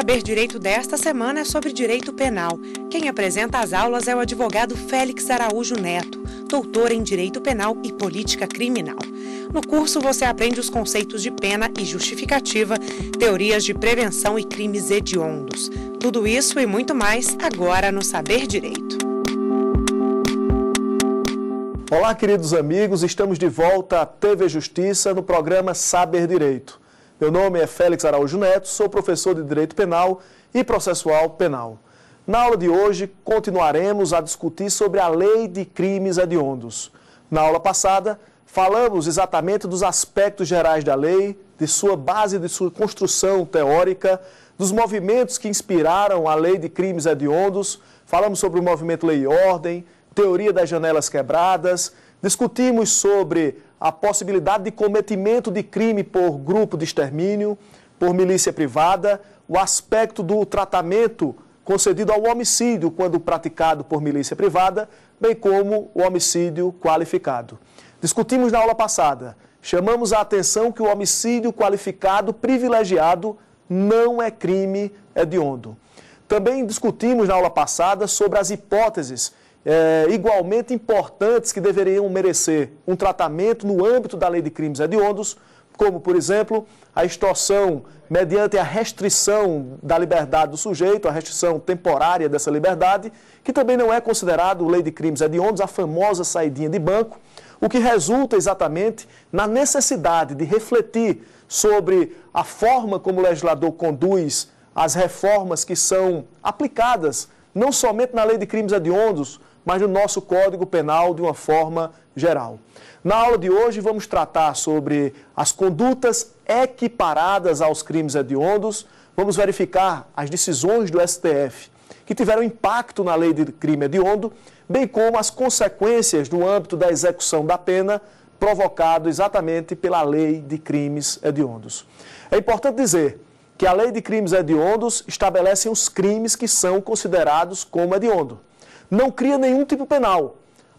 Saber Direito desta semana é sobre direito penal. Quem apresenta as aulas é o advogado Félix Araújo Neto, doutor em Direito Penal e Política Criminal. No curso você aprende os conceitos de pena e justificativa, teorias de prevenção e crimes hediondos. Tudo isso e muito mais agora no Saber Direito. Olá, queridos amigos, estamos de volta à TV Justiça no programa Saber Direito. Meu nome é Félix Araújo Neto, sou professor de Direito Penal e Processual Penal. Na aula de hoje, continuaremos a discutir sobre a Lei de Crimes Hediondos. Na aula passada, falamos exatamente dos aspectos gerais da lei, de sua base, de sua construção teórica, dos movimentos que inspiraram a Lei de Crimes Hediondos, falamos sobre o movimento Lei e Ordem, teoria das janelas quebradas, discutimos sobre a possibilidade de cometimento de crime por grupo de extermínio, por milícia privada, o aspecto do tratamento concedido ao homicídio quando praticado por milícia privada, bem como o homicídio qualificado. Discutimos na aula passada, chamamos a atenção que o homicídio qualificado privilegiado não é crime hediondo. Também discutimos na aula passada sobre as hipóteses igualmente importantes que deveriam merecer um tratamento no âmbito da Lei de Crimes Hediondos, como, por exemplo, a extorsão mediante a restrição da liberdade do sujeito, a restrição temporária dessa liberdade, que também não é considerado Lei de Crimes Hediondos, a famosa saidinha de banco, o que resulta exatamente na necessidade de refletir sobre a forma como o legislador conduz as reformas que são aplicadas não somente na Lei de Crimes Hediondos, mas no nosso Código Penal de uma forma geral. Na aula de hoje vamos tratar sobre as condutas equiparadas aos crimes hediondos, vamos verificar as decisões do STF que tiveram impacto na lei de crime hediondo, bem como as consequências no âmbito da execução da pena provocado exatamente pela lei de crimes hediondos. É importante dizer que a lei de crimes hediondos estabelece os crimes que são considerados como hediondo. Não cria nenhum tipo penal,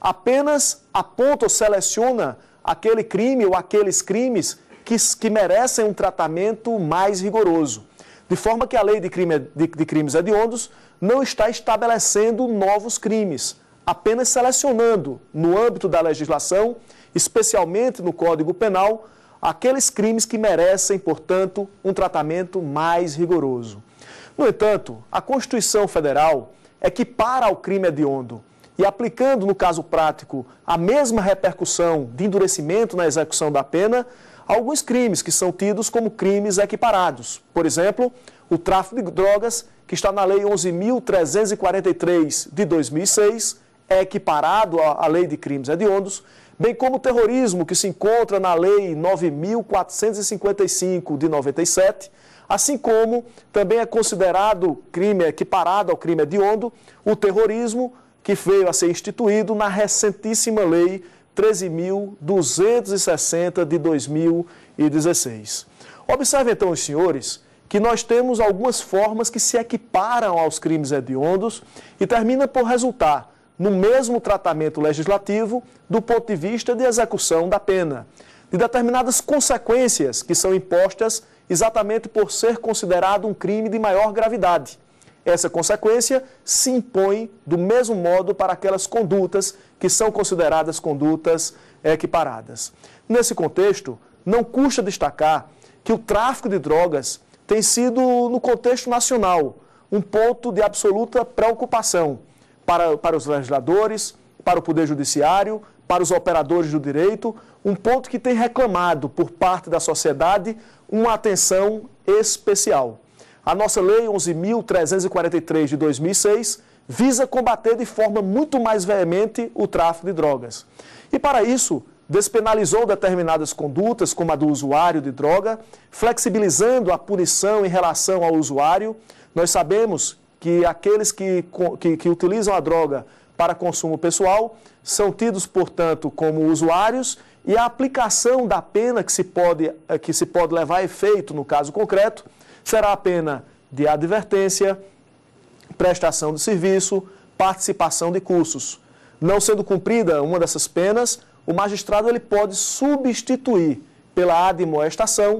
apenas aponta ou seleciona aquele crime ou aqueles crimes que merecem um tratamento mais rigoroso. De forma que a lei de crimes hediondos não está estabelecendo novos crimes, apenas selecionando no âmbito da legislação, especialmente no Código Penal, aqueles crimes que merecem, portanto, um tratamento mais rigoroso. No entanto, a Constituição Federal equipara ao crime hediondo e aplicando, no caso prático, a mesma repercussão de endurecimento na execução da pena, alguns crimes que são tidos como crimes equiparados. Por exemplo, o tráfico de drogas, que está na Lei 11.343 de 2006, é equiparado à Lei de Crimes Hediondos, bem como o terrorismo, que se encontra na Lei 9.455 de 97, assim como também é considerado crime equiparado ao crime hediondo o terrorismo, que veio a ser instituído na recentíssima Lei 13.260 de 2016. Observem então, os senhores, que nós temos algumas formas que se equiparam aos crimes hediondos e termina por resultar no mesmo tratamento legislativo do ponto de vista de execução da pena, de determinadas consequências que são impostas exatamente por ser considerado um crime de maior gravidade. Essa consequência se impõe do mesmo modo para aquelas condutas que são consideradas condutas equiparadas. Nesse contexto, não custa destacar que o tráfico de drogas tem sido, no contexto nacional, um ponto de absoluta preocupação para os legisladores, para o Poder Judiciário, para os operadores do direito, um ponto que tem reclamado por parte da sociedade uma atenção especial. A nossa Lei 11.343 de 2006 visa combater de forma muito mais veemente o tráfico de drogas. E para isso, despenalizou determinadas condutas, como a do usuário de droga, flexibilizando a punição em relação ao usuário. Nós sabemos que aqueles que utilizam a droga para consumo pessoal são tidos, portanto, como usuários, e a aplicação da pena que se pode levar a efeito no caso concreto será a pena de advertência, prestação de serviço, participação de cursos. Não sendo cumprida uma dessas penas, o magistrado ele pode substituir pela admoestação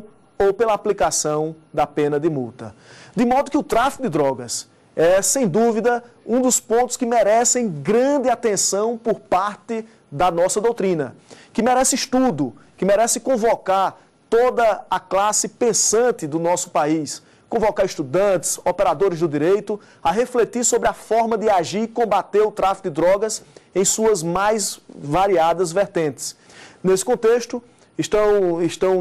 ou pela aplicação da pena de multa. De modo que o tráfico de drogas é, sem dúvida, um dos pontos que merecem grande atenção por parte da nossa doutrina, que merece estudo, que merece convocar toda a classe pensante do nosso país, convocar estudantes, operadores do direito, a refletir sobre a forma de agir e combater o tráfico de drogas em suas mais variadas vertentes. Nesse contexto, estão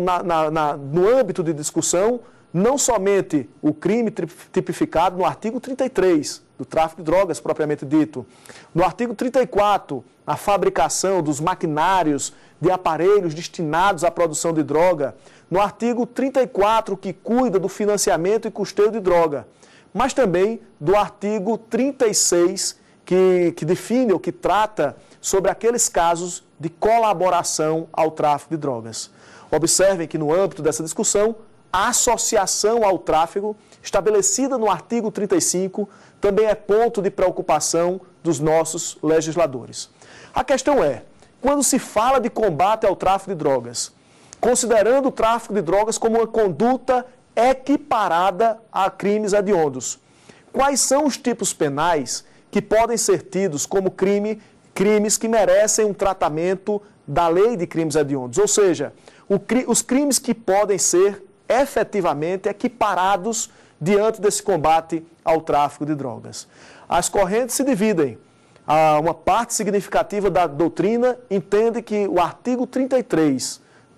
no âmbito de discussão não somente o crime tipificado no artigo 33 do tráfico de drogas, propriamente dito, no artigo 34, a fabricação dos maquinários de aparelhos destinados à produção de droga, no artigo 34, que cuida do financiamento e custeio de droga, mas também do artigo 36, que define ou que trata sobre aqueles casos de colaboração ao tráfico de drogas. Observem que no âmbito dessa discussão, a associação ao tráfico, estabelecida no artigo 35, também é ponto de preocupação dos nossos legisladores. A questão é, quando se fala de combate ao tráfico de drogas, considerando o tráfico de drogas como uma conduta equiparada a crimes hediondos, quais são os tipos penais que podem ser tidos como crimes que merecem um tratamento da lei de crimes hediondos? Ou seja, os crimes que podem ser efetivamente equiparados diante desse combate ao tráfico de drogas. As correntes se dividem. Uma parte significativa da doutrina entende que o artigo 33,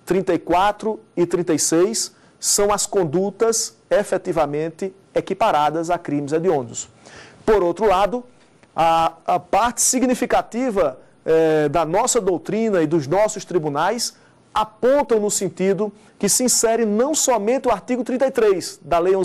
34 e 36 são as condutas efetivamente equiparadas a crimes hediondos. Por outro lado, a parte significativa da nossa doutrina e dos nossos tribunais apontam no sentido que se insere não somente o artigo 33 da Lei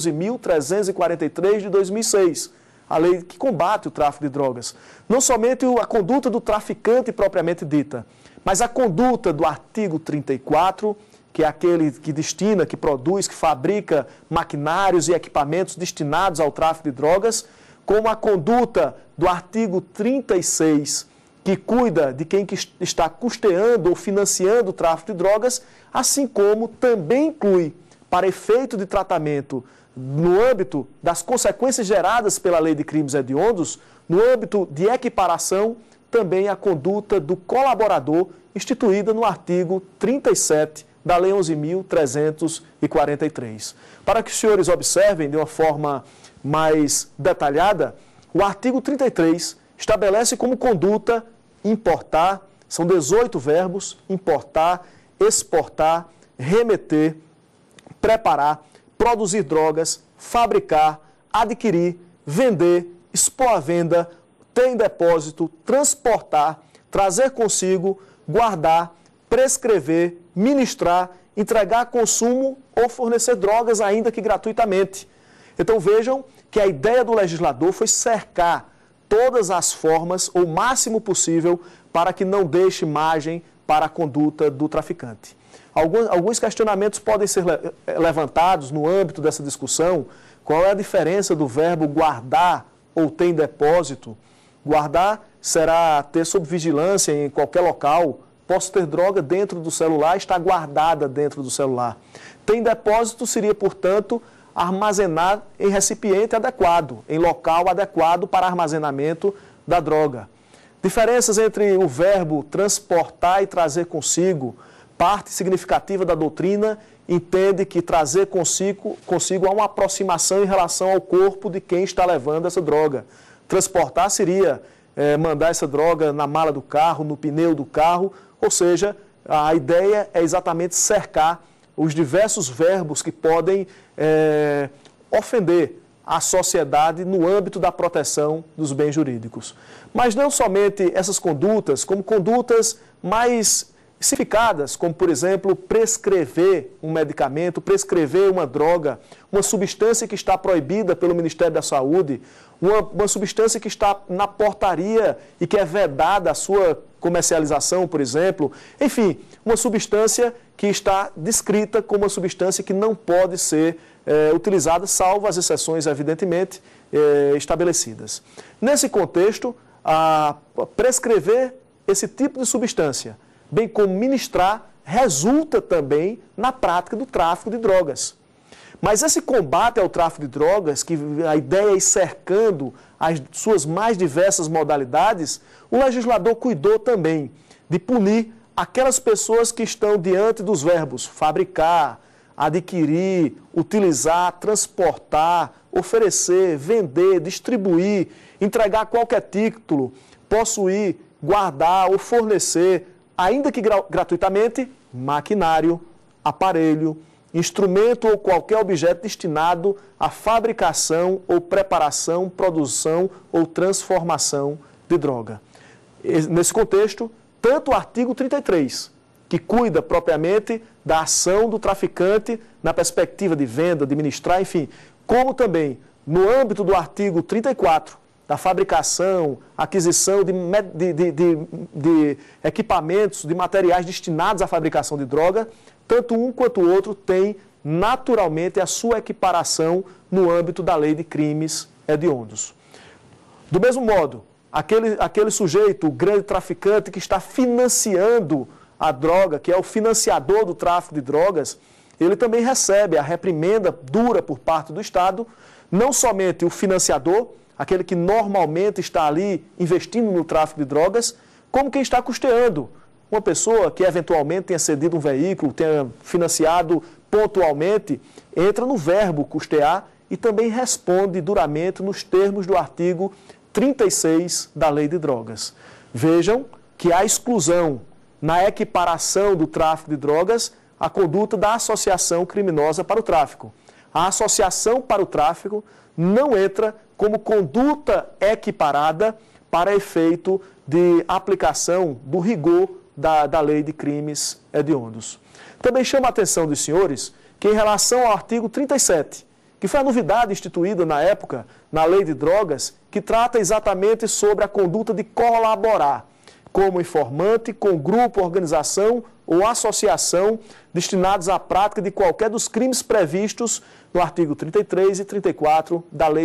11.343 de 2006, a lei que combate o tráfico de drogas, não somente a conduta do traficante propriamente dita, mas a conduta do artigo 34, que é aquele que destina, que produz, que fabrica maquinários e equipamentos destinados ao tráfico de drogas, como a conduta do artigo 36, que cuida de quem está custeando ou financiando o tráfico de drogas, assim como também inclui, para efeito de tratamento no âmbito das consequências geradas pela lei de crimes hediondos, no âmbito de equiparação, também a conduta do colaborador, instituída no artigo 37 da Lei 11.343. Para que os senhores observem de uma forma mais detalhada, o artigo 33 estabelece como conduta importar, são 18 verbos, importar, exportar, remeter, preparar, produzir drogas, fabricar, adquirir, vender, expor à venda, ter em depósito, transportar, trazer consigo, guardar, prescrever, ministrar, entregar a consumo ou fornecer drogas, ainda que gratuitamente. Então vejam que a ideia do legislador foi cercar todas as formas, o máximo possível, para que não deixe margem para a conduta do traficante. Alguns questionamentos podem ser levantados no âmbito dessa discussão. Qual é a diferença do verbo guardar ou ter em depósito? Guardar será ter sob vigilância em qualquer local. Posso ter droga dentro do celular, está guardada dentro do celular. Ter em depósito seria, portanto, armazenar em recipiente adequado, em local adequado para armazenamento da droga. Diferenças entre o verbo transportar e trazer consigo. Parte significativa da doutrina entende que trazer consigo há uma aproximação em relação ao corpo de quem está levando essa droga. Transportar seria mandar essa droga na mala do carro, no pneu do carro, ou seja, a ideia é exatamente cercar os diversos verbos que podem ofender a sociedade no âmbito da proteção dos bens jurídicos. Mas não somente essas condutas, como condutas mais especificadas, como, por exemplo, prescrever um medicamento, prescrever uma droga, uma substância que está proibida pelo Ministério da Saúde, uma substância que está na portaria e que é vedada a sua comercialização, por exemplo. Enfim, uma substância que está descrita como uma substância que não pode ser utilizada, salvo as exceções, evidentemente, estabelecidas. Nesse contexto, prescrever esse tipo de substância, bem como ministrar, resulta também na prática do tráfico de drogas. Mas esse combate ao tráfico de drogas, que a ideia é ir cercando as suas mais diversas modalidades, o legislador cuidou também de punir aquelas pessoas que estão diante dos verbos fabricar, adquirir, utilizar, transportar, oferecer, vender, distribuir, entregar qualquer título, possuir, guardar ou fornecer, ainda que gratuitamente, maquinário, aparelho, instrumento ou qualquer objeto destinado à fabricação ou preparação, produção ou transformação de droga. Nesse contexto, tanto o artigo 33, que cuida propriamente da ação do traficante na perspectiva de venda, administrar, enfim, como também no âmbito do artigo 34, da fabricação, aquisição de equipamentos, de materiais destinados à fabricação de droga, tanto um quanto o outro tem naturalmente a sua equiparação no âmbito da lei de crimes hediondos. Do mesmo modo, aquele sujeito, o grande traficante que está financiando a droga, que é o financiador do tráfico de drogas, ele também recebe a reprimenda dura por parte do Estado, não somente o financiador, aquele que normalmente está ali investindo no tráfico de drogas, como quem está custeando. Uma pessoa que eventualmente tenha cedido um veículo, tenha financiado pontualmente, entra no verbo custear e também responde duramente nos termos do artigo 36 da Lei de Drogas. Vejam que há exclusão na equiparação do tráfico de drogas a conduta da associação criminosa para o tráfico. A associação para o tráfico não entra como conduta equiparada para efeito de aplicação do rigor da lei de crimes hediondos. Também chama a atenção dos senhores que em relação ao artigo 37, que foi a novidade instituída na época na lei de drogas, que trata exatamente sobre a conduta de colaborar como informante com grupo, organização ou associação destinados à prática de qualquer dos crimes previstos no artigo 33 e 34 da Lei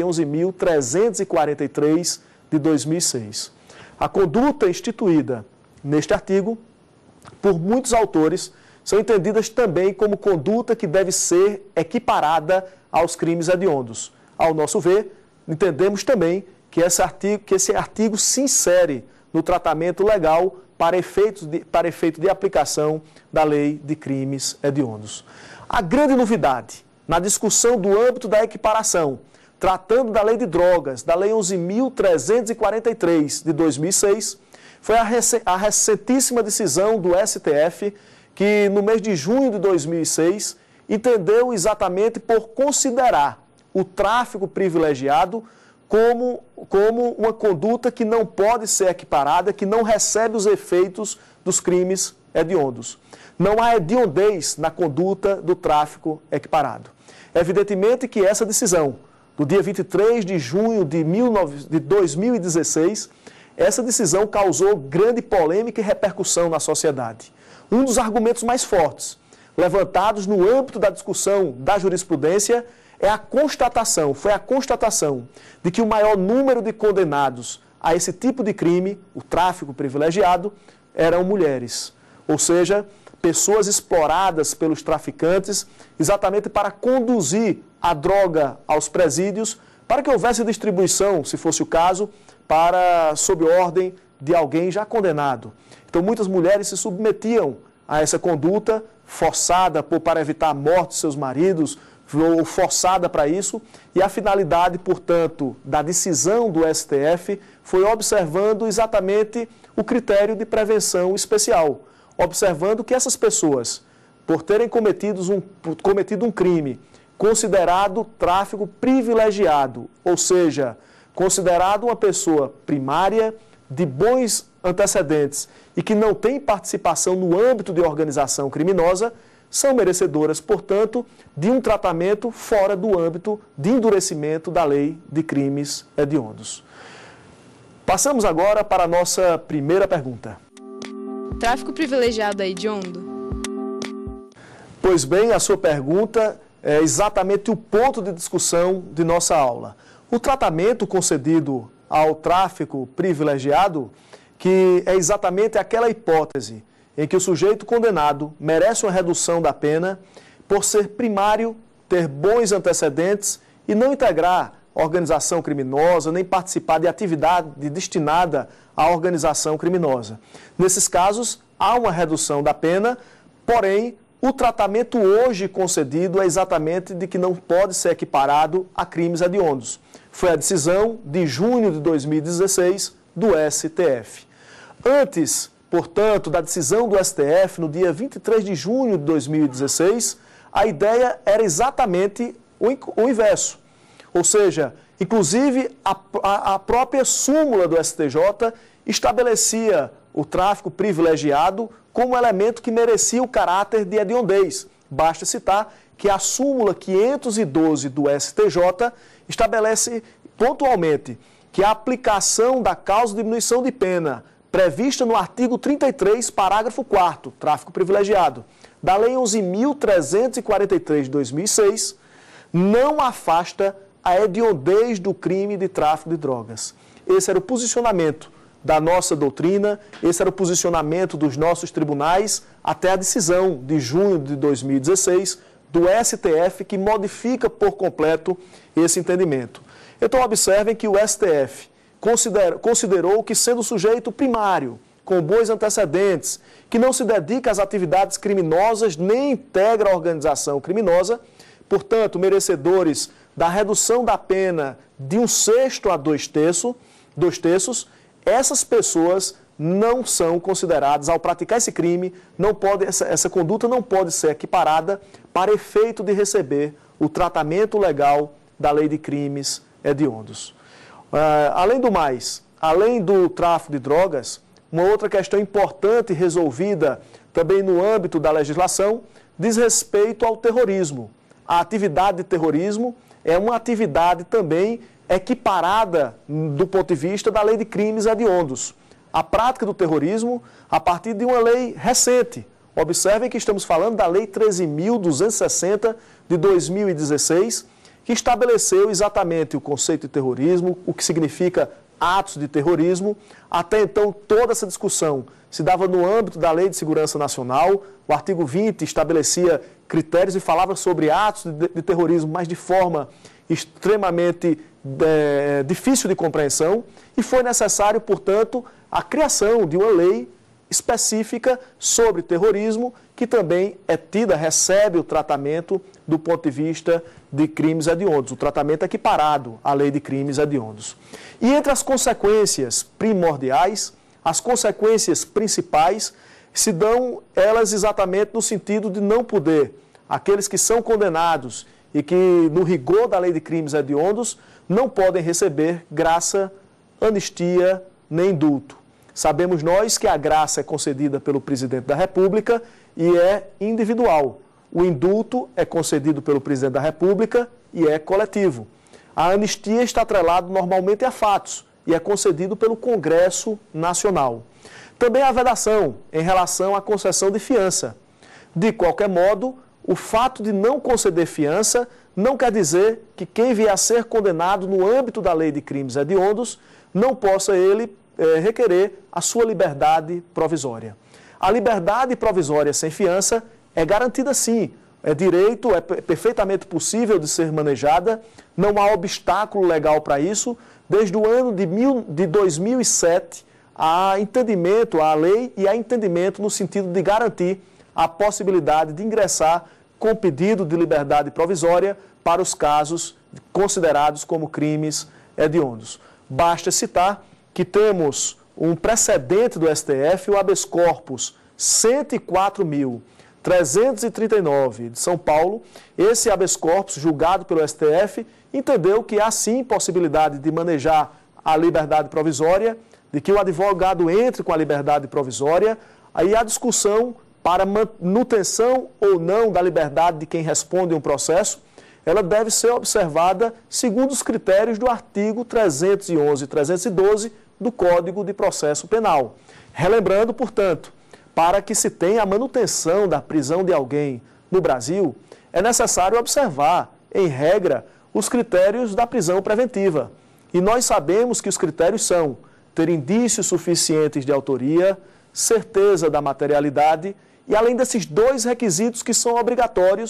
11.343 de 2006. A conduta instituída neste artigo, por muitos autores, são entendidas também como conduta que deve ser equiparada aos crimes hediondos. Ao nosso ver, entendemos também que esse artigo se insere no tratamento legal para efeito de aplicação da lei de crimes hediondos. A grande novidade na discussão do âmbito da equiparação, tratando da lei de drogas, da lei 11.343 de 2006, foi a recentíssima decisão do STF, que no mês de junho de 2006 entendeu exatamente por considerar o tráfico privilegiado como uma conduta que não pode ser equiparada, que não recebe os efeitos dos crimes hediondos. Não há hediondez na conduta do tráfico equiparado. Evidentemente que essa decisão, do dia 23 de junho de 2016, essa decisão causou grande polêmica e repercussão na sociedade. Um dos argumentos mais fortes, levantados no âmbito da discussão da jurisprudência, foi a constatação de que o maior número de condenados a esse tipo de crime, o tráfico privilegiado, eram mulheres. Ou seja, pessoas exploradas pelos traficantes exatamente para conduzir a droga aos presídios, para que houvesse distribuição, se fosse o caso, sob ordem de alguém já condenado. Então, muitas mulheres se submetiam a essa conduta forçada para evitar a morte de seus maridos, ou forçada para isso, e a finalidade, portanto, da decisão do STF foi observando exatamente o critério de prevenção especial, observando que essas pessoas, por terem cometido um crime considerado tráfico privilegiado, ou seja, considerado uma pessoa primária, de bons antecedentes e que não tem participação no âmbito de organização criminosa, são merecedoras, portanto, de um tratamento fora do âmbito de endurecimento da lei de crimes hediondos. Passamos agora para a nossa primeira pergunta. Tráfico privilegiado é hediondo? Pois bem, a sua pergunta é exatamente o ponto de discussão de nossa aula. O tratamento concedido ao tráfico privilegiado, que é exatamente aquela hipótese em que o sujeito condenado merece uma redução da pena por ser primário, ter bons antecedentes e não integrar organização criminosa, nem participar de atividade destinada à organização criminosa. Nesses casos, há uma redução da pena, porém, o tratamento hoje concedido é exatamente de que não pode ser equiparado a crimes hediondos. Foi a decisão de junho de 2016 do STF. Antes, portanto, da decisão do STF, no dia 23 de junho de 2016, a ideia era exatamente o inverso. Ou seja, inclusive a própria súmula do STJ estabelecia o tráfico privilegiado como elemento que merecia o caráter de hediondez. Basta citar que a súmula 512 do STJ estabelece pontualmente que a aplicação da causa de diminuição de pena prevista no artigo 33, parágrafo 4º, tráfico privilegiado, da Lei 11.343 de 2006, não afasta a hediondez do crime de tráfico de drogas. Esse era o posicionamento da nossa doutrina, esse era o posicionamento dos nossos tribunais até a decisão de junho de 2016 do STF, que modifica por completo esse entendimento. Então, observem que o STF considerou que, sendo sujeito primário, com bons antecedentes, que não se dedica às atividades criminosas nem integra a organização criminosa, portanto, merecedores da redução da pena de 1/6 a 2/3, essas pessoas não são consideradas, ao praticar esse crime, essa conduta não pode ser equiparada para efeito de receber o tratamento legal da lei de crimes hediondos. Além do mais, além do tráfico de drogas, uma outra questão importante resolvida também no âmbito da legislação diz respeito ao terrorismo. A atividade de terrorismo é uma atividade também equiparada do ponto de vista da lei de crimes hediondos. A prática do terrorismo a partir de uma lei recente. Observem que estamos falando da Lei 13.260 de 2016, que estabeleceu exatamente o conceito de terrorismo, o que significa atos de terrorismo. Até então, toda essa discussão se dava no âmbito da Lei de Segurança Nacional. O artigo 20 estabelecia critérios e falava sobre atos de terrorismo, mas de forma extremamente difícil de compreensão. E foi necessário, portanto, a criação de uma lei específica sobre terrorismo, que também recebe o tratamento do ponto de vista de crimes hediondos, o tratamento equiparado à lei de crimes hediondos. E entre as consequências primordiais, as consequências principais se dão elas exatamente no sentido de não poder, aqueles que são condenados e que no rigor da lei de crimes hediondos não podem receber graça, anistia nem indulto. Sabemos nós que a graça é concedida pelo presidente da República e é individual. O indulto é concedido pelo presidente da República e é coletivo. A anistia está atrelada normalmente a fatos e é concedido pelo Congresso Nacional. Também há vedação em relação à concessão de fiança. De qualquer modo, o fato de não conceder fiança não quer dizer que quem vier a ser condenado no âmbito da lei de crimes hediondos não possa ele requerer a sua liberdade provisória. A liberdade provisória sem fiança é garantida sim, é direito, é perfeitamente possível de ser manejada, não há obstáculo legal para isso. Desde o ano de 2007, há entendimento, há lei e há entendimento no sentido de garantir a possibilidade de ingressar com pedido de liberdade provisória para os casos considerados como crimes hediondos. Basta citar que temos um precedente do STF, o habeas corpus 104.339 de São Paulo. Esse habeas corpus, julgado pelo STF, entendeu que há sim possibilidade de manejar a liberdade provisória, de que o advogado entre com a liberdade provisória. Aí há discussão para manutenção ou não da liberdade de quem responde a um processo. Ela deve ser observada segundo os critérios do artigo 311 e 312 do Código de Processo Penal. Relembrando, portanto, para que se tenha a manutenção da prisão de alguém no Brasil, é necessário observar, em regra, os critérios da prisão preventiva. E nós sabemos que os critérios são ter indícios suficientes de autoria, certeza da materialidade e, além desses dois requisitos que são obrigatórios,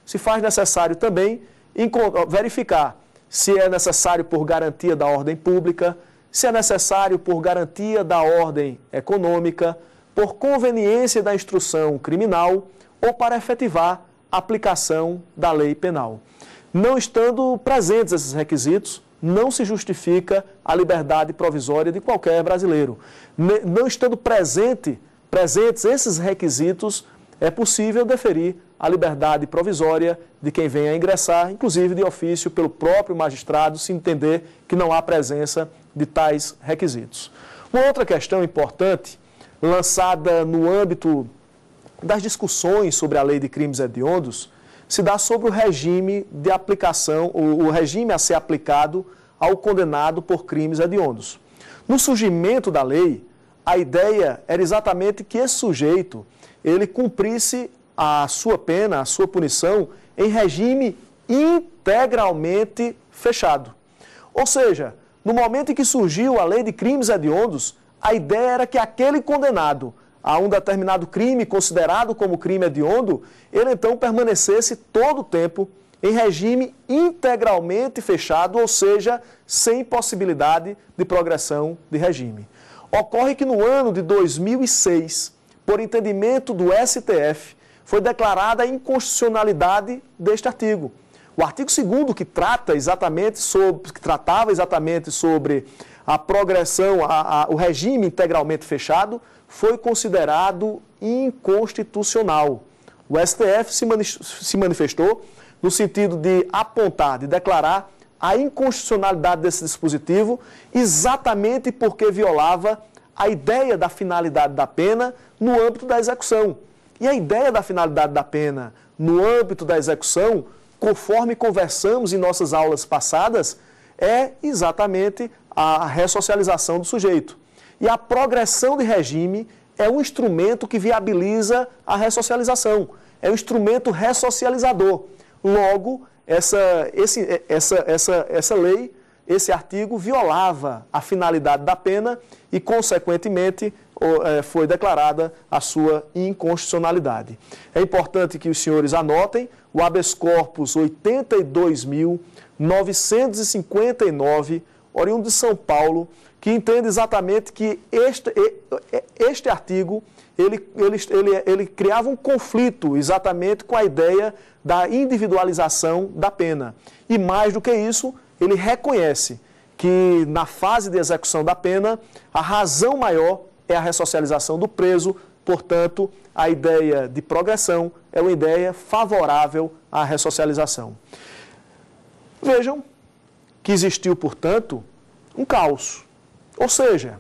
se faz necessário também verificar se é necessário por garantia da ordem pública, se é necessário por garantia da ordem econômica, por conveniência da instrução criminal ou para efetivar a aplicação da lei penal. Não estando presentes esses requisitos, não se justifica a liberdade provisória de qualquer brasileiro. Não estando presentes esses requisitos, é possível deferir a liberdade provisória de quem venha a ingressar, inclusive de ofício pelo próprio magistrado, se entender que não há presença de tais requisitos. Uma outra questão importante, lançada no âmbito das discussões sobre a lei de crimes hediondos, se dá sobre o regime de aplicação, o regime a ser aplicado ao condenado por crimes hediondos. No surgimento da lei, a ideia era exatamente que esse sujeito ele cumprisse a sua pena, a sua punição, em regime integralmente fechado. Ou seja, no momento em que surgiu a lei de crimes hediondos, a ideia era que aquele condenado a um determinado crime considerado como crime hediondo, ele então permanecesse todo o tempo em regime integralmente fechado, ou seja, sem possibilidade de progressão de regime. Ocorre que no ano de 2006, por entendimento do STF, foi declarada a inconstitucionalidade deste artigo. O artigo 2º, que tratava exatamente sobre a progressão, o regime integralmente fechado, foi considerado inconstitucional. O STF se manifestou no sentido de apontar, de declarar a inconstitucionalidade desse dispositivo, exatamente porque violava a ideia da finalidade da pena no âmbito da execução. E a ideia da finalidade da pena no âmbito da execução, conforme conversamos em nossas aulas passadas, é exatamente a ressocialização do sujeito. E a progressão de regime é um instrumento que viabiliza a ressocialização, é um instrumento ressocializador. Logo, essa lei, esse artigo, violava a finalidade da pena e, consequentemente, foi declarada a sua inconstitucionalidade. É importante que os senhores anotem o habeas corpus 82.959, oriundo de São Paulo, que entende exatamente que este artigo ele criava um conflito exatamente com a ideia da individualização da pena. E mais do que isso, ele reconhece que na fase de execução da pena, a razão maior é a ressocialização do preso, portanto, a ideia de progressão é uma ideia favorável à ressocialização. Vejam que existiu, portanto, um caos. Ou seja,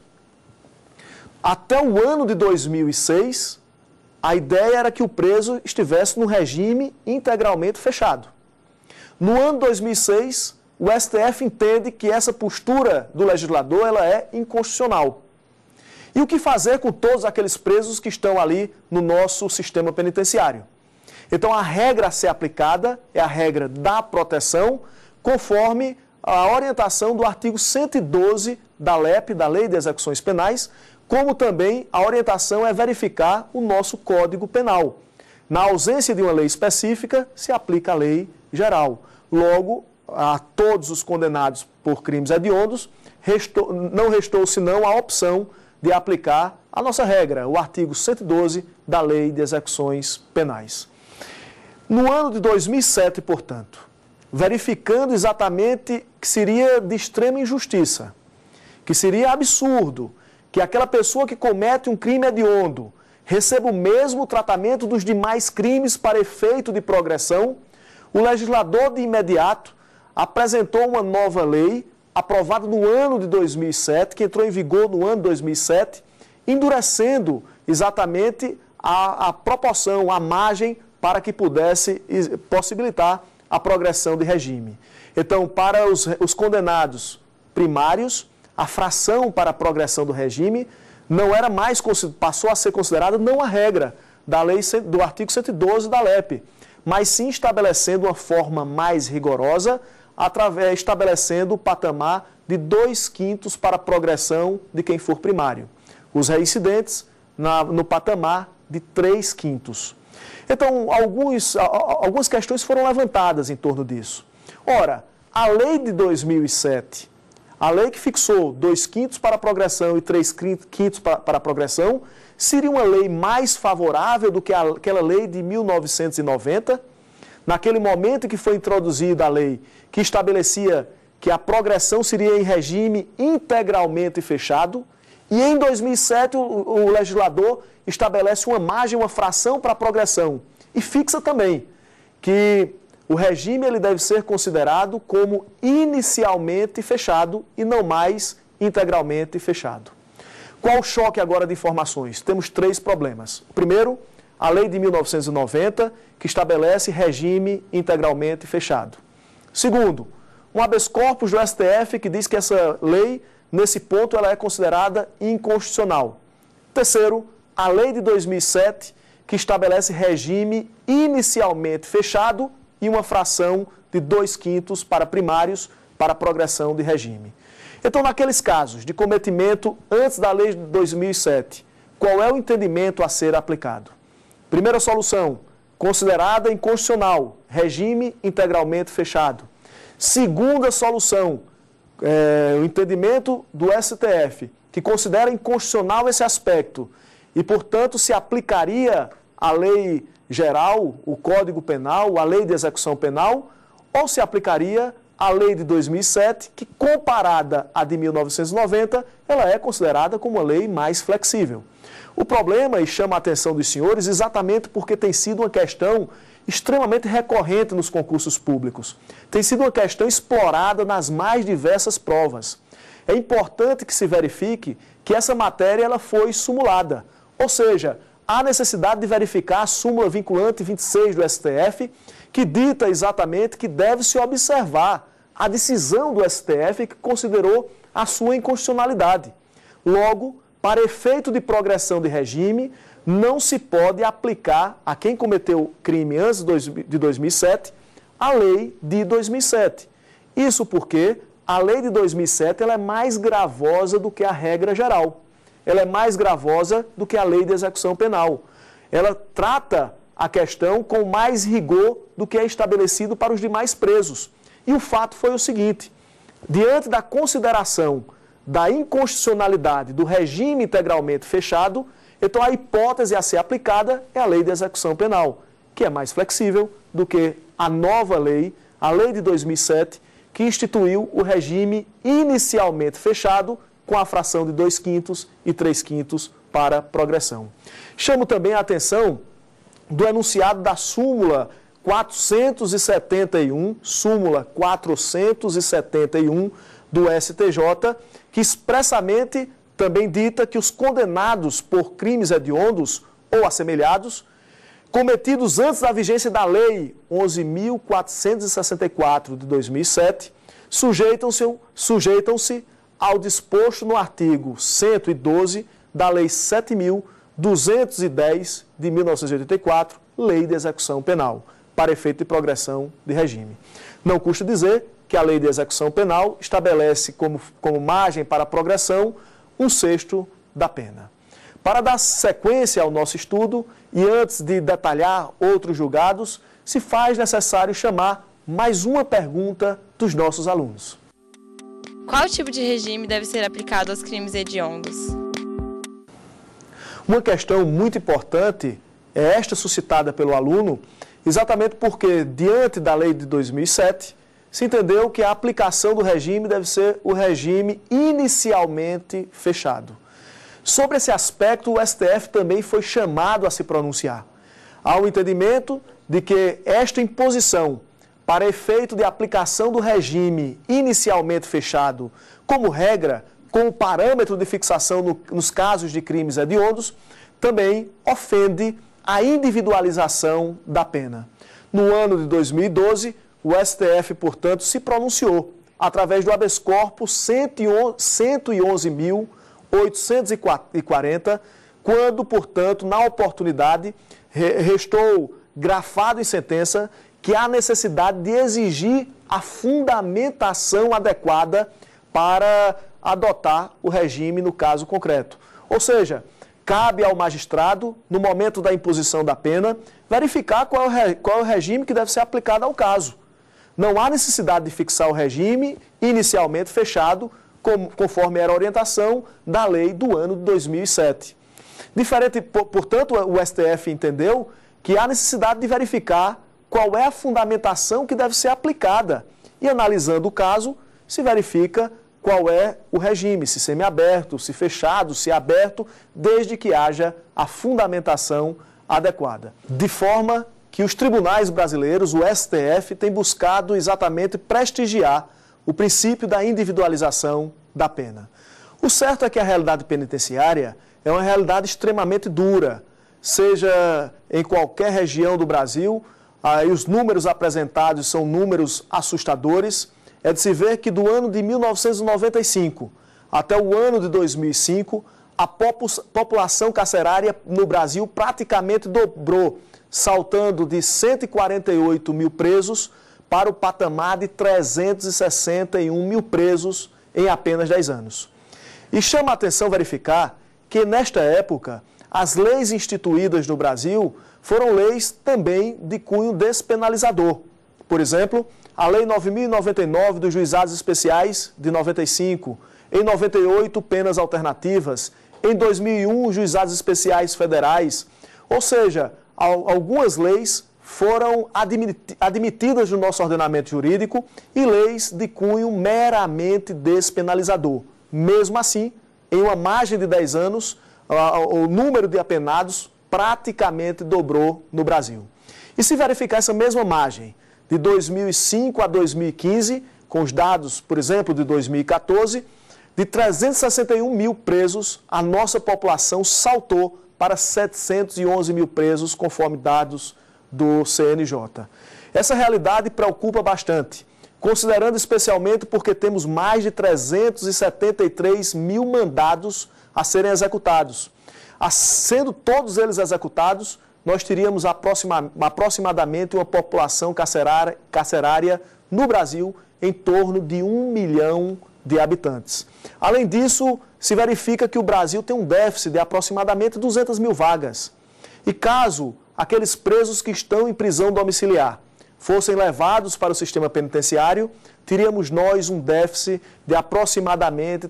até o ano de 2006, a ideia era que o preso estivesse no regime integralmente fechado. No ano de 2006, o STF entende que essa postura do legislador ela é inconstitucional. E o que fazer com todos aqueles presos que estão ali no nosso sistema penitenciário? Então, a regra a ser aplicada é a regra da proteção, conforme a orientação do artigo 112 da LEP, da Lei de Execuções Penais, como também a orientação é verificar o nosso Código Penal. Na ausência de uma lei específica, se aplica a lei geral. Logo, a todos os condenados por crimes hediondos, não restou senão a opção de aplicar a nossa regra, o artigo 112 da Lei de Execuções Penais. No ano de 2007, portanto, verificando exatamente que seria de extrema injustiça, que seria absurdo que aquela pessoa que comete um crime hediondo receba o mesmo tratamento dos demais crimes para efeito de progressão, o legislador de imediato apresentou uma nova lei, aprovada no ano de 2007, que entrou em vigor no ano de 2007, endurecendo exatamente a proporção, a margem para que pudesse possibilitar a progressão de regime. Então, para os condenados primários, a fração para a progressão do regime não era mais, passou a ser considerada não a regra da lei do artigo 112 da LEP, mas sim estabelecendo uma forma mais rigorosa, estabelecendo o patamar de 2/5 para a progressão de quem for primário. Os reincidentes no patamar de 3/5. Então, algumas questões foram levantadas em torno disso. Ora, a lei de 2007, a lei que fixou 2/5 para a progressão e 3/5 para a progressão, seria uma lei mais favorável do que aquela lei de 1990, naquele momento em que foi introduzida a lei que estabelecia que a progressão seria em regime integralmente fechado, e em 2007 o legislador estabelece uma margem, uma fração para a progressão, e fixa também que o regime ele deve ser considerado como inicialmente fechado e não mais integralmente fechado. Qual o choque agora de informações? Temos 3 problemas. Primeiro, a lei de 1990, que estabelece regime integralmente fechado. Segundo, um habeas corpus do STF que diz que essa lei, nesse ponto, ela é considerada inconstitucional. Terceiro, a lei de 2007, que estabelece regime inicialmente fechado e uma fração de 2/5 para primários para a progressão de regime. Então, naqueles casos de cometimento antes da lei de 2007, qual é o entendimento a ser aplicado? Primeira solução, considerada inconstitucional, regime integralmente fechado. Segunda solução, o entendimento do STF, que considera inconstitucional esse aspecto e, portanto, se aplicaria a lei geral, o Código Penal, a lei de execução penal, ou se aplicaria a lei de 2007, que comparada à de 1990, ela é considerada como uma lei mais flexível. O problema, e chama a atenção dos senhores, exatamente porque tem sido uma questão extremamente recorrente nos concursos públicos. Tem sido uma questão explorada nas mais diversas provas. É importante que se verifique que essa matéria ela foi sumulada, ou seja, há necessidade de verificar a súmula vinculante 26 do STF, que dita exatamente que deve-se observar a decisão do STF que considerou a sua inconstitucionalidade. Logo, para efeito de progressão de regime, não se pode aplicar a quem cometeu crime antes de 2007 a lei de 2007. Isso porque a lei de 2007 ela é mais gravosa do que a regra geral. Ela é mais gravosa do que a lei de execução penal. Ela trata a questão com mais rigor do que é estabelecido para os demais presos. E o fato foi o seguinte: diante da consideração da inconstitucionalidade do regime integralmente fechado, então a hipótese a ser aplicada é a lei de execução penal, que é mais flexível do que a nova lei, a lei de 2007, que instituiu o regime inicialmente fechado com a fração de 2/5 e 3/5 para progressão. Chamo também a atenção do enunciado da súmula 471, súmula 471 do STJ, que expressamente também dita que os condenados por crimes hediondos ou assemelhados, cometidos antes da vigência da Lei 11.464 de 2007, sujeitam-se ao disposto no artigo 112 da Lei 7.210 de 1984, Lei de Execução Penal, para efeito de progressão de regime. Não custa dizer que a Lei de Execução Penal estabelece como margem para a progressão 1/6 da pena. Para dar sequência ao nosso estudo e antes de detalhar outros julgados, se faz necessário chamar mais uma pergunta dos nossos alunos. Qual tipo de regime deve ser aplicado aos crimes hediondos? Uma questão muito importante é esta suscitada pelo aluno, exatamente porque, diante da lei de 2007, se entendeu que a aplicação do regime deve ser o regime inicialmente fechado. Sobre esse aspecto, o STF também foi chamado a se pronunciar. Há um entendimento de que esta imposição, para efeito de aplicação do regime inicialmente fechado, como regra, como parâmetro de fixação nos casos de crimes hediondos, também ofende a individualização da pena. No ano de 2012, o STF, portanto, se pronunciou através do habeas corpus 111.840, quando, portanto, na oportunidade, restou grafado em sentença que há necessidade de exigir a fundamentação adequada para adotar o regime no caso concreto. Ou seja, Cabe ao magistrado, no momento da imposição da pena, verificar qual é o regime que deve ser aplicado ao caso. Não há necessidade de fixar o regime inicialmente fechado, conforme era a orientação da lei do ano de 2007. Portanto, o STF entendeu que há necessidade de verificar qual é a fundamentação que deve ser aplicada e, analisando o caso, se verifica qual é o regime, se semiaberto, se fechado, se aberto, desde que haja a fundamentação adequada. De forma que os tribunais brasileiros, o STF, tem buscado exatamente prestigiar o princípio da individualização da pena. O certo é que a realidade penitenciária é uma realidade extremamente dura, seja em qualquer região do Brasil, e os números apresentados são números assustadores. É de se ver que do ano de 1995 até o ano de 2005, a população carcerária no Brasil praticamente dobrou, saltando de 148 mil presos para o patamar de 361 mil presos em apenas 10 anos. E chama a atenção verificar que, nesta época, as leis instituídas no Brasil foram leis também de cunho despenalizador. Por exemplo, a Lei 9.099 dos Juizados Especiais de 95, em 98, penas alternativas, em 2001, Juizados Especiais Federais. Ou seja, algumas leis foram admitidas no nosso ordenamento jurídico e leis de cunho meramente despenalizador. Mesmo assim, em uma margem de 10 anos, o número de apenados praticamente dobrou no Brasil. E se verificar essa mesma margem, de 2005 a 2015, com os dados, por exemplo, de 2014, de 361 mil presos, a nossa população saltou para 711 mil presos, conforme dados do CNJ. Essa realidade preocupa bastante, considerando especialmente porque temos mais de 373 mil mandados a serem executados. Sendo todos eles executados, nós teríamos aproximadamente uma população carcerária no Brasil em torno de 1 milhão de habitantes. Além disso, se verifica que o Brasil tem um déficit de aproximadamente 200 mil vagas. E caso aqueles presos que estão em prisão domiciliar fossem levados para o sistema penitenciário, teríamos nós um déficit de aproximadamente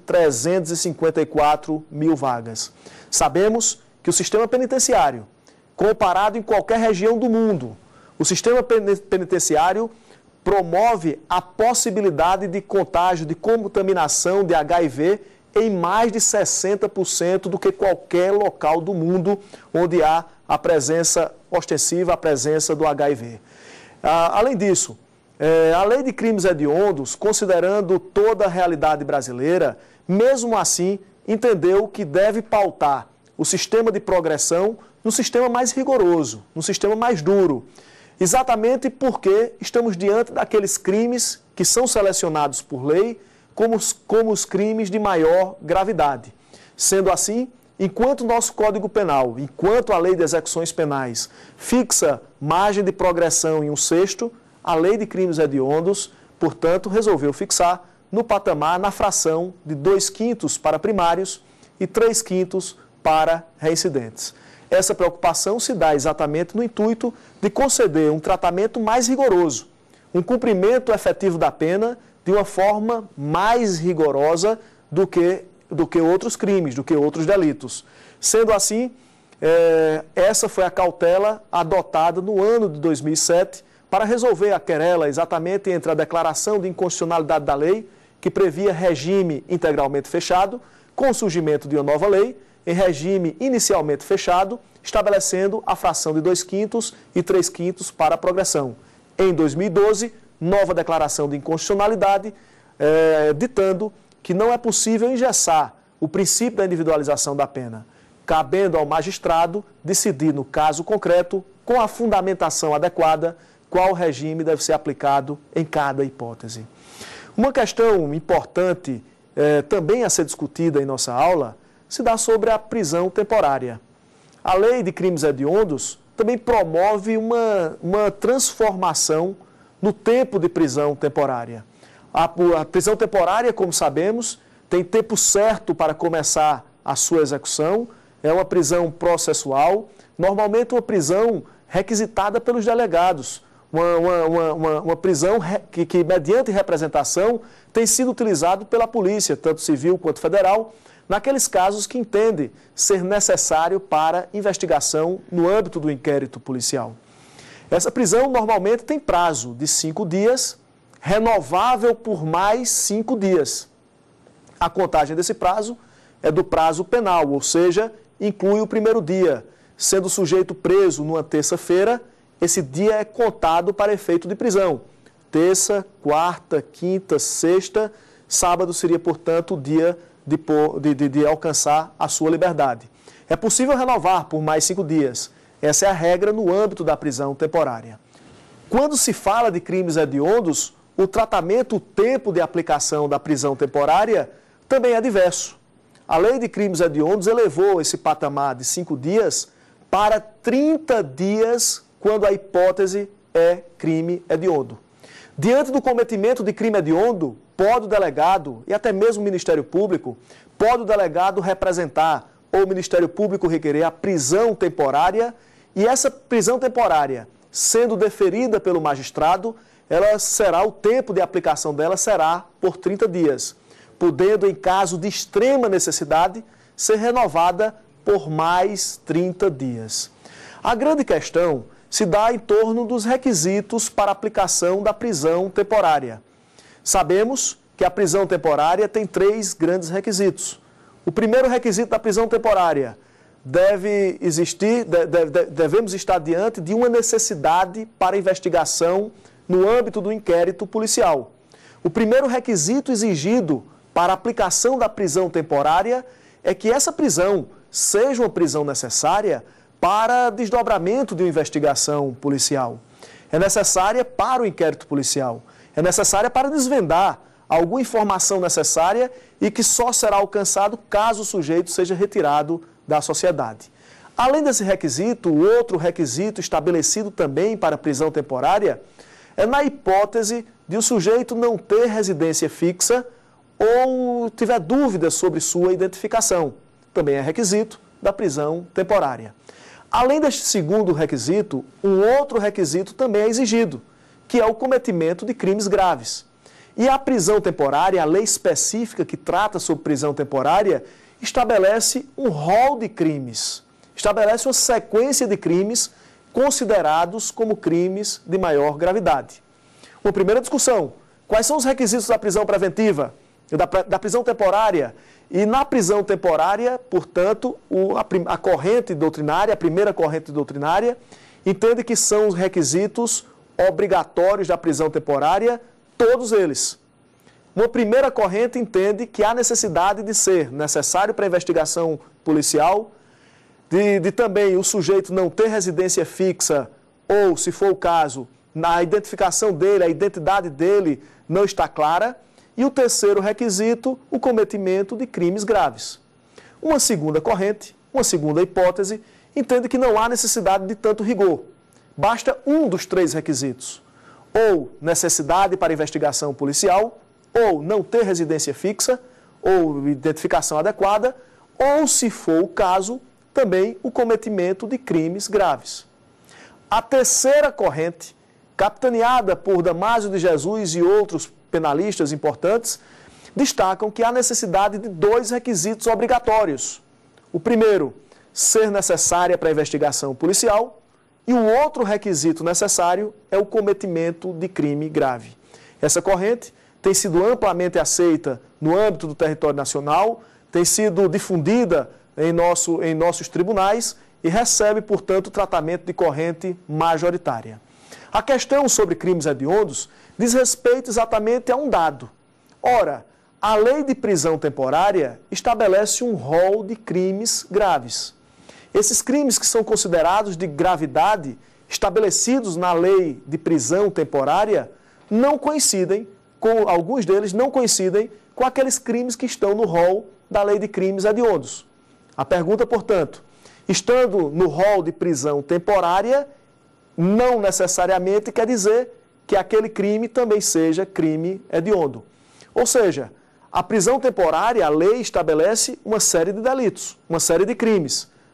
354 mil vagas. Sabemos que o sistema penitenciário, comparado em qualquer região do mundo, o sistema penitenciário promove a possibilidade de contágio, de contaminação de HIV em mais de 60% do que qualquer local do mundo onde há a presença ostensiva, a presença do HIV. Além disso, a lei de crimes hediondos, considerando toda a realidade brasileira, mesmo assim, entendeu que deve pautar o sistema de progressão no sistema mais rigoroso, no sistema mais duro, exatamente porque estamos diante daqueles crimes que são selecionados por lei como os crimes de maior gravidade. Sendo assim, enquanto o nosso Código Penal, enquanto a Lei de Execuções Penais fixa margem de progressão em 1/6, a Lei de Crimes Hediondos, portanto, resolveu fixar no patamar, na fração de 2/5 para primários e 3/5 para reincidentes. Essa preocupação se dá exatamente no intuito de conceder um tratamento mais rigoroso, um cumprimento efetivo da pena de uma forma mais rigorosa do que outros crimes, do que outros delitos. Sendo assim, essa foi a cautela adotada no ano de 2007 para resolver a querela exatamente entre a declaração de inconstitucionalidade da lei, que previa regime integralmente fechado, com o surgimento de uma nova lei, em regime inicialmente fechado, estabelecendo a fração de 2/5 e 3/5 para a progressão. Em 2012, nova declaração de inconstitucionalidade, ditando que não é possível engessar o princípio da individualização da pena, cabendo ao magistrado decidir, no caso concreto, com a fundamentação adequada, qual regime deve ser aplicado em cada hipótese. Uma questão importante também a ser discutida em nossa aula se dá sobre a prisão temporária. A Lei de Crimes Hediondos também promove uma transformação no tempo de prisão temporária. A prisão temporária, como sabemos, tem tempo certo para começar a sua execução, é uma prisão processual, normalmente uma prisão requisitada pelos delegados, uma prisão que, mediante representação, tem sido utilizado pela polícia, tanto civil quanto federal, naqueles casos que entende ser necessário para investigação no âmbito do inquérito policial. Essa prisão normalmente tem prazo de 5 dias, renovável por mais 5 dias. A contagem desse prazo é do prazo penal, ou seja, inclui o primeiro dia. Sendo o sujeito preso numa terça-feira, esse dia é contado para efeito de prisão. Terça, quarta, quinta, sexta, sábado seria, portanto, o dia de alcançar a sua liberdade. É possível renovar por mais 5 dias. Essa é a regra no âmbito da prisão temporária. Quando se fala de crimes hediondos, o tratamento, o tempo de aplicação da prisão temporária também é diverso. A lei de crimes hediondos elevou esse patamar de 5 dias para 30 dias quando a hipótese é crime hediondo. Diante do cometimento de crime hediondo, pode o delegado e até mesmo o Ministério Público, pode o delegado representar ou o Ministério Público requerer a prisão temporária e essa prisão temporária, sendo deferida pelo magistrado, o tempo de aplicação dela será por 30 dias, podendo, em caso de extrema necessidade, ser renovada por mais 30 dias. A grande questão se dá em torno dos requisitos para aplicação da prisão temporária. Sabemos que a prisão temporária tem 3 grandes requisitos. O primeiro requisito da prisão temporária devemos estar diante de uma necessidade para investigação no âmbito do inquérito policial. O primeiro requisito exigido para a aplicação da prisão temporária é que essa prisão seja uma prisão necessária para desdobramento de uma investigação policial. É necessária para o inquérito policial. É necessária para desvendar alguma informação necessária e que só será alcançado caso o sujeito seja retirado da sociedade. Além desse requisito, o outro requisito estabelecido também para a prisão temporária é na hipótese de o sujeito não ter residência fixa ou tiver dúvidas sobre sua identificação. Também é requisito da prisão temporária. Além deste segundo requisito, um outro requisito também é exigido, que é o cometimento de crimes graves. E a prisão temporária, a lei específica que trata sobre prisão temporária, estabelece um rol de crimes, estabelece uma sequência de crimes considerados como crimes de maior gravidade. Uma primeira discussão: quais são os requisitos da prisão preventiva, da prisão temporária? E na prisão temporária, portanto, a corrente doutrinária, a primeira corrente doutrinária, entende que são os requisitos obrigatórios da prisão temporária, todos eles. Uma primeira corrente entende que há necessidade de ser necessário para a investigação policial, de também o sujeito não ter residência fixa ou, se for o caso, na identificação dele, a identidade dele não está clara. E o terceiro requisito, o cometimento de crimes graves. Uma segunda corrente, uma segunda hipótese, entende que não há necessidade de tanto rigor. Basta um dos 3 requisitos. Ou necessidade para investigação policial, ou não ter residência fixa, ou identificação adequada, ou, se for o caso, também o cometimento de crimes graves. A terceira corrente, capitaneada por Damásio de Jesus e outros penalistas importantes, destacam que há necessidade de 2 requisitos obrigatórios. O primeiro, ser necessária para a investigação policial, e o outro requisito necessário é o cometimento de crime grave. Essa corrente tem sido amplamente aceita no âmbito do território nacional, tem sido difundida em nossos tribunais e recebe, portanto, tratamento de corrente majoritária. A questão sobre crimes hediondos diz respeito exatamente a um dado. Ora, a lei de prisão temporária estabelece um rol de crimes graves. Esses crimes que são considerados de gravidade, estabelecidos na lei de prisão temporária, alguns deles não coincidem com aqueles crimes que estão no rol da lei de crimes hediondos. A pergunta, portanto, estando no rol de prisão temporária, não necessariamente quer dizer que aquele crime também seja crime hediondo. Ou seja, a prisão temporária, a lei estabelece uma série de delitos, uma série de crimes.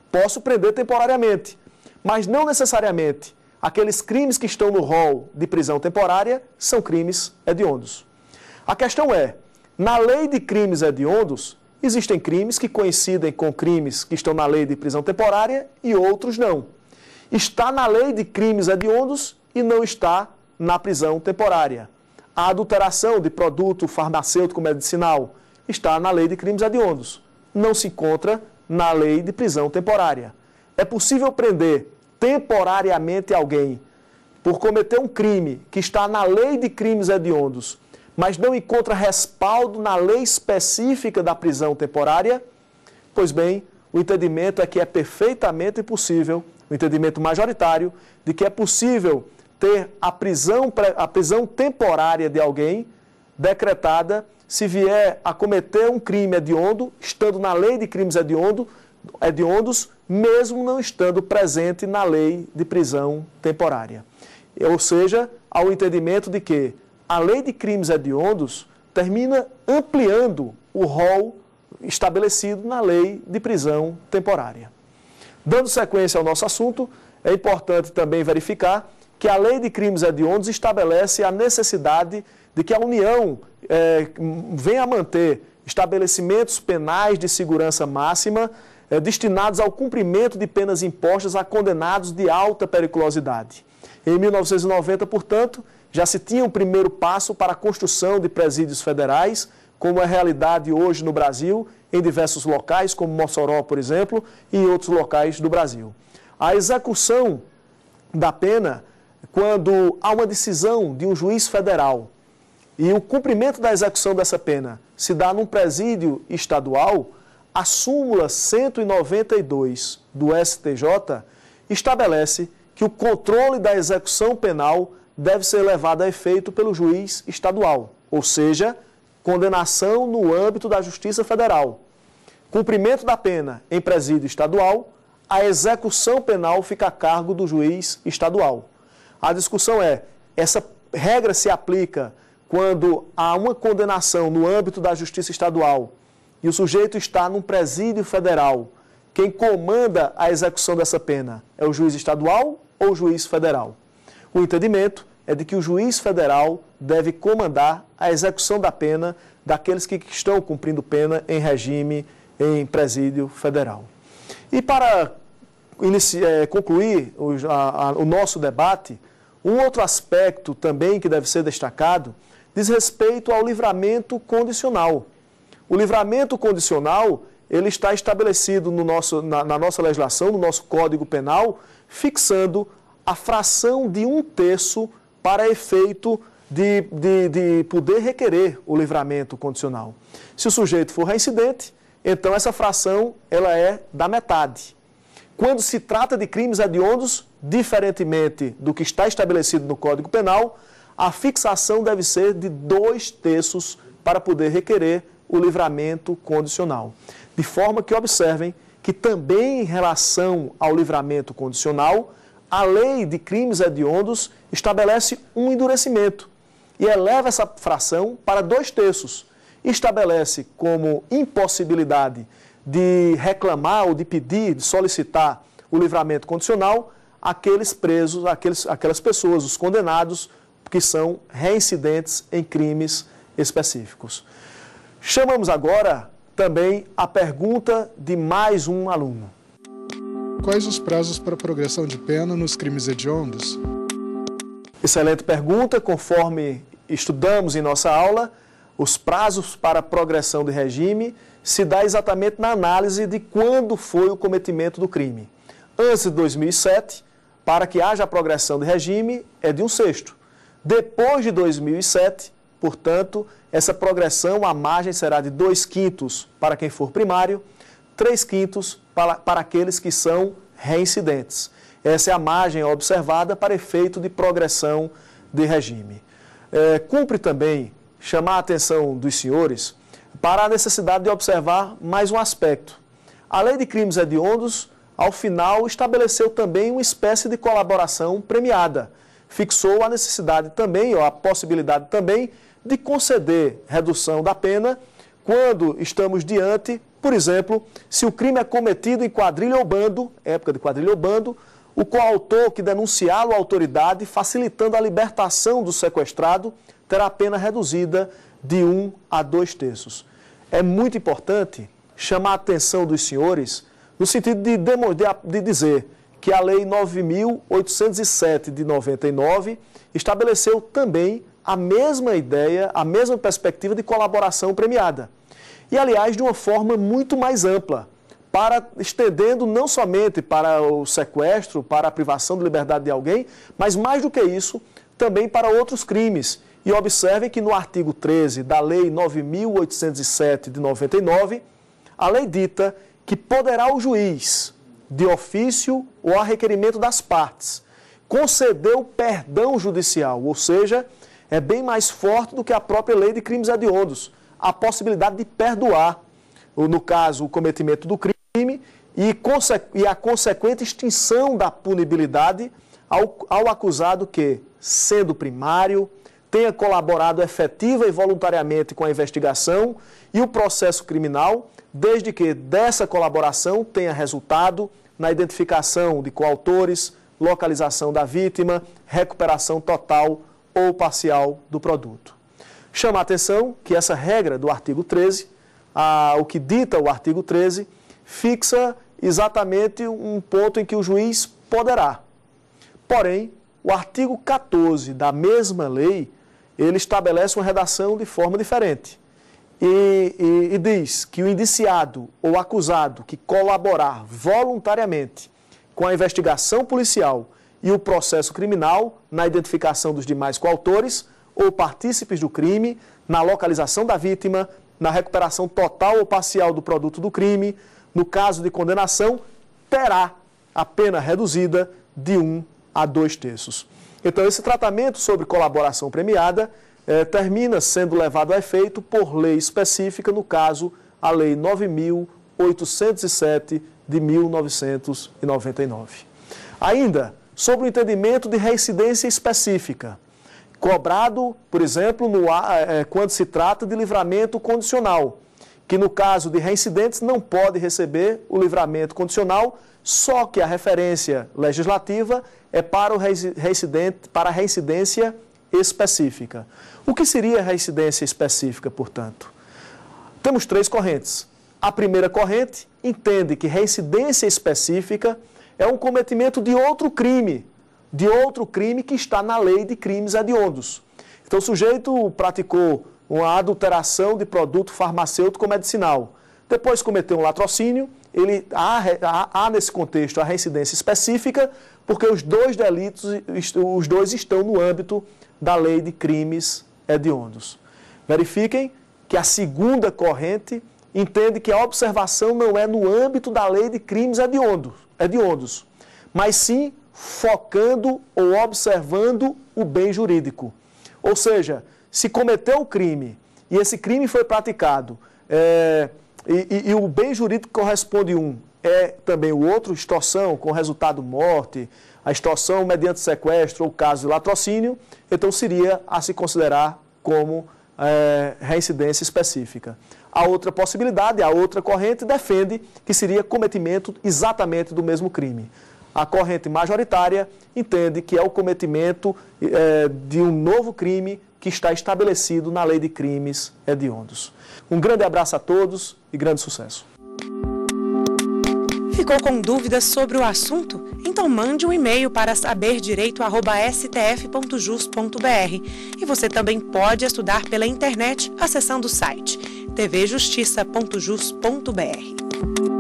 posso prender temporariamente, mas não necessariamente aqueles crimes que estão no rol de prisão temporária são crimes hediondos. A questão é, na lei de crimes hediondos, existem crimes que coincidem com crimes que estão na lei de prisão temporária e outros não. Está na lei de crimes hediondos e não está na prisão temporária. A adulteração de produto farmacêutico medicinal está na lei de crimes hediondos. Não se encontra na lei de prisão temporária. É possível prender temporariamente alguém por cometer um crime que está na lei de crimes hediondos, mas não encontra respaldo na lei específica da prisão temporária? Pois bem, o entendimento é que é perfeitamente possível, o entendimento majoritário, de que é possível ter a prisão temporária de alguém decretada se vier a cometer um crime hediondo, estando na lei de crimes hediondos, mesmo não estando presente na lei de prisão temporária. Ou seja, há o entendimento de que a lei de crimes hediondos termina ampliando o rol estabelecido na lei de prisão temporária. Dando sequência ao nosso assunto, é importante também verificar que a lei de crimes hediondos estabelece a necessidade de que a União venha a manter estabelecimentos penais de segurança máxima destinados ao cumprimento de penas impostas a condenados de alta periculosidade. Em 1990, portanto, já se tinha um primeiro passo para a construção de presídios federais, como é a realidade hoje no Brasil, em diversos locais, como Mossoró, por exemplo, e em outros locais do Brasil. A execução da pena, quando há uma decisão de um juiz federal e o cumprimento da execução dessa pena se dá num presídio estadual, a súmula 192 do STJ estabelece que o controle da execução penal deve ser levado a efeito pelo juiz estadual, ou seja, condenação no âmbito da Justiça Federal. Cumprimento da pena em presídio estadual, a execução penal fica a cargo do juiz estadual. A discussão é, essa regra se aplica quando há uma condenação no âmbito da Justiça Estadual e o sujeito está num presídio federal. Quem comanda a execução dessa pena é o juiz estadual ou o juiz federal? O entendimento é de que o juiz federal deve comandar a execução da pena daqueles que estão cumprindo pena em regime em presídio federal. E para concluir o nosso debate, um outro aspecto também que deve ser destacado diz respeito ao livramento condicional. O livramento condicional, ele está estabelecido na nossa legislação, no nosso Código Penal, fixando a fração de 1/3 para efeito de poder requerer o livramento condicional. Se o sujeito for reincidente, então essa fração ela é da metade. Quando se trata de crimes hediondos, diferentemente do que está estabelecido no Código Penal, a fixação deve ser de 2/3 para poder requerer o livramento condicional. De forma que observem que também em relação ao livramento condicional, a lei de crimes hediondos estabelece um endurecimento e eleva essa fração para 2/3. Estabelece como impossibilidade de reclamar ou de pedir, de solicitar o livramento condicional aqueles presos, aquelas pessoas, os condenados, que são reincidentes em crimes específicos. Chamamos agora também a pergunta de mais um aluno. Quais os prazos para progressão de pena nos crimes hediondos? Excelente pergunta. Conforme estudamos em nossa aula, os prazos para progressão de regime se dá exatamente na análise de quando foi o cometimento do crime. Antes de 2007, para que haja a progressão de regime, é de 1/6. Depois de 2007, portanto, essa progressão, a margem será de 2/5 para quem for primário, 3/5 para aqueles que são reincidentes. Essa é a margem observada para efeito de progressão de regime. Cumpre também chamar a atenção dos senhores para a necessidade de observar mais um aspecto. A lei de crimes hediondos, ao final, estabeleceu também uma espécie de colaboração premiada. Fixou a necessidade também, ou a possibilidade também, de conceder redução da pena quando estamos diante Por exemplo, se o crime é cometido em quadrilha ou bando, época de quadrilha ou bando, o coautor que denunciá-lo à autoridade, facilitando a libertação do sequestrado, terá a pena reduzida de 1 a 2/3. É muito importante chamar a atenção dos senhores no sentido de dizer que a Lei 9.807 de 99 estabeleceu também a mesma ideia, a mesma perspectiva de colaboração premiada. E, aliás, de uma forma muito mais ampla, estendendo não somente para o sequestro, para a privação de liberdade de alguém, mas mais do que isso, também para outros crimes. E observem que no artigo 13 da Lei 9.807 de 99, a lei dita que poderá o juiz, de ofício ou a requerimento das partes, conceder o perdão judicial, ou seja, é bem mais forte do que a própria lei de crimes hediondos, a possibilidade de perdoar, no caso, o cometimento do crime e a consequente extinção da punibilidade ao acusado que, sendo primário, tenha colaborado efetiva e voluntariamente com a investigação e o processo criminal, desde que dessa colaboração tenha resultado na identificação de coautores, localização da vítima, recuperação total ou parcial do produto. Chama a atenção que essa regra do artigo 13, o que dita o artigo 13, fixa exatamente um ponto em que o juiz poderá. Porém, o artigo 14 da mesma lei, ele estabelece uma redação de forma diferente. E diz que o indiciado ou acusado que colaborar voluntariamente com a investigação policial e o processo criminal na identificação dos demais coautores ou partícipes do crime, na localização da vítima, na recuperação total ou parcial do produto do crime, no caso de condenação, terá a pena reduzida de 1 a 2/3. Então, esse tratamento sobre colaboração premiada termina sendo levado a efeito por lei específica, no caso, a Lei 9.807 de 1999. Ainda, sobre o entendimento de reincidência específica, cobrado, por exemplo, quando se trata de livramento condicional, que no caso de reincidentes não pode receber o livramento condicional, só que a referência legislativa é para a reincidência específica. O que seria reincidência específica, portanto? Temos 3 correntes. A primeira corrente entende que reincidência específica é um cometimento de outro crime que está na lei de crimes hediondos. Então, o sujeito praticou uma adulteração de produto farmacêutico medicinal, depois cometeu um latrocínio, há nesse contexto a reincidência específica, porque os 2 delitos, os 2 estão no âmbito da lei de crimes hediondos. Verifiquem que a segunda corrente entende que a observação não é no âmbito da lei de crimes hediondos, mas sim focando ou observando o bem jurídico. Ou seja, se cometeu o crime e esse crime foi praticado e o bem jurídico corresponde também o outro, extorsão com resultado morte, a extorsão mediante sequestro ou caso de latrocínio, então seria a se considerar como reincidência específica. A outra possibilidade, a outra corrente, defende que seria cometimento exatamente do mesmo crime. A corrente majoritária entende que é o cometimento de um novo crime que está estabelecido na lei de crimes hediondos. Um grande abraço a todos e grande sucesso. Ficou com dúvidas sobre o assunto? Então mande um e-mail para saberdireito@stf.jus.br. E você também pode estudar pela internet acessando o site tvjustiça.jus.br.